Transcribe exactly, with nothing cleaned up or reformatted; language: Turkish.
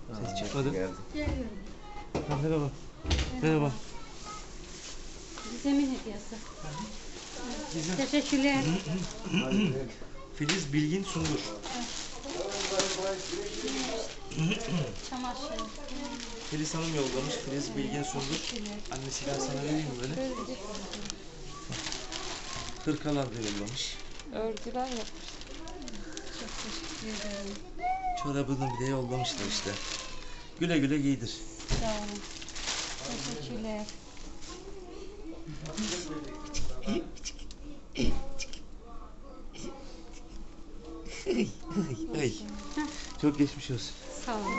Ses çıkmadı. Geldi. Geliyorum. Ha, merhaba. Merhaba. Zemin hediyesi. Bizim Teşekkürler. Filiz Bilgin Sungur. Çamaşır. Filiz Hanım yollamış. Filiz Bilgin Sungur. Annesi ben sana vereyim mi böyle? Hırkalar da yollamış. Örgüler yapmış. Çok teşekkür ederim. Çorabını bir de yollamışlar işte. Güle güle giydir. Sağ olun. Teşekkürler. Ay. Çok geçmiş olsun. Sağ olun.